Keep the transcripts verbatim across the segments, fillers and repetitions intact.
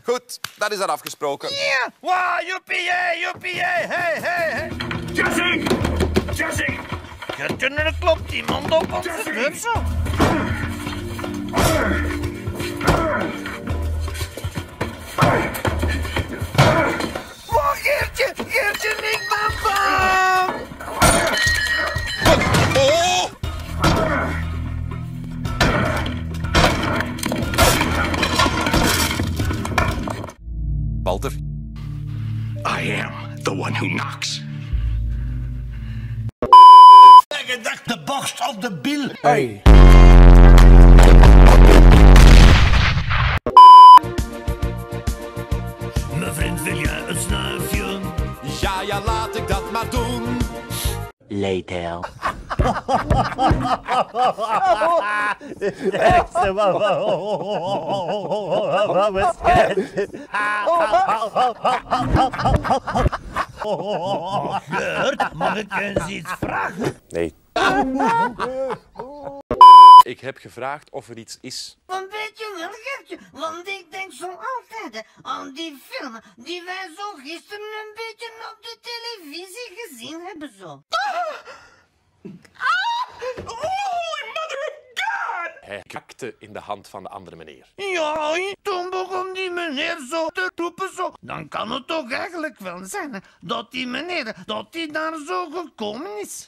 Goed, dat is dan afgesproken. Ja, wow, joepie, joepie, hey, hey, hey. Jesse! Jesse! Gertje, klopt iemand op onze deur zo. Wow, Geertje, Geertje, ik ben bang. Oh! Walter. I am the one who knocks. Gedacht de borst op de bil. Hey. Mijn vriend, wil jij een snuifje? Ja, ja, laat ik dat maar doen. Later. Geert, mag ik eens iets vragen? Nee. Ik heb gevraagd of er iets is. Want weet je wel, Gertje, want ik denk zo altijd hè, aan die film die wij zo gisteren een beetje op de televisie gezien hebben zo. Hij kakte in de hand van de andere meneer. Ja, toen begon die meneer zo te roepen zo. Dan kan het toch eigenlijk wel zijn hè, dat die meneer, dat die daar zo gekomen is.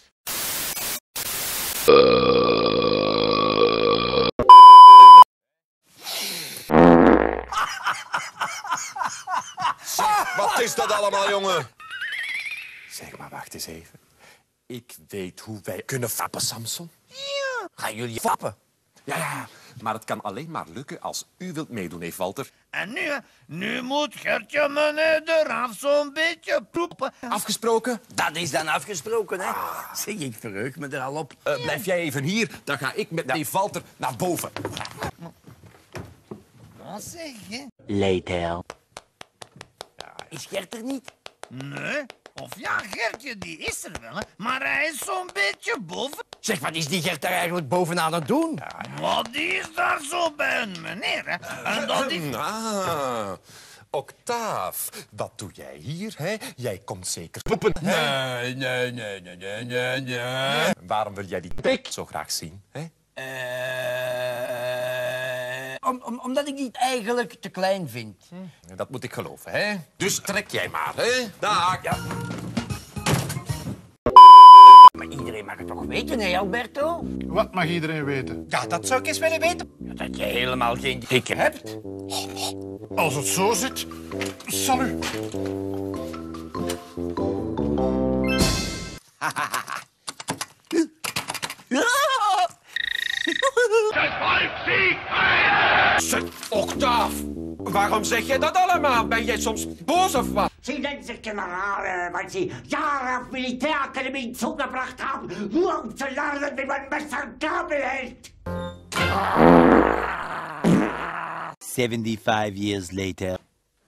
Wat is dat allemaal, jongen? Zeg maar, wacht eens even. Ik weet hoe wij kunnen fappen, Samson. Ja. Gaan jullie fappen? Ja, ja, maar het kan alleen maar lukken als u wilt meedoen, heeft Walter. En nu, hè, nu moet Gertje meneer de Raaf zo'n beetje proepen. Afgesproken? Dat is dan afgesproken, hè? Zeg, ik verheug me er al op. Uh, blijf jij even hier, dan ga ik met neef Walter naar boven. Wat zeg je? Later. Is Gert er niet? Nee. Of ja, Gertje, die is er wel, hè, maar hij is zo'n beetje boven. Zeg, wat is die Gert daar eigenlijk bovenaan het doen? Maar die is daar zo bij een meneer, hè. En dat is... Ah, Octaaf, wat doe jij hier, hè? Jij komt zeker poepen, hè? Nee, nee, nee, nee, nee, nee, nee. Waarom wil jij die pik zo graag zien, hè? Uh, om, om, omdat ik die eigenlijk te klein vind. Dat moet ik geloven, hè? Dus trek jij maar, hè? Dag. Ja. Maar iedereen mag het toch weten, hè, Alberto? Wat mag iedereen weten? Ja, dat zou ik eens willen weten. Ja, dat je helemaal geen dik hebt. Als het zo zit, salut. Zeg, Octaaf, waarom zeg jij dat allemaal? Ben jij soms boos of wat? Sie nennen sich General, weil sie Jahre auf Militärakademie zugebracht haben, nur um zu lernen, wie man Messer und Gabel hält. seventy-five years later.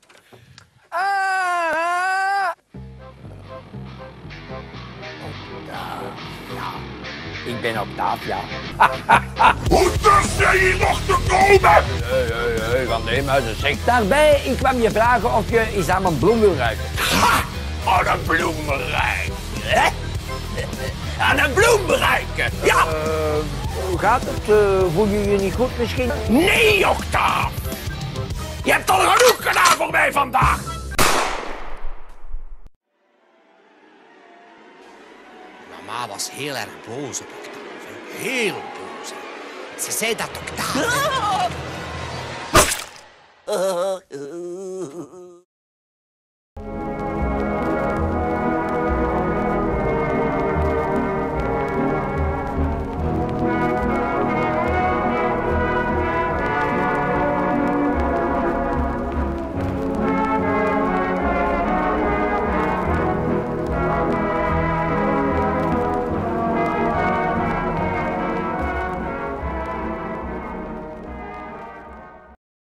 Ik ben Octaaf, ja. Hoe durf jij hier nog te komen? Hé, hé, hé, van de muizen, zeg. Daarbij, ik kwam je vragen of je eens aan mijn bloem wil ruiken. Ha! Aan een bloem ruiken. Hè? Aan een bloem ruiken? Ja! Uh, hoe gaat het? Uh, voel je je niet goed misschien? Nee, Octaaf. Je hebt al genoeg gedaan voor mij vandaag. Mama was heel erg boos op Octaaf. Heel boos. Ze zei dat Octaaf...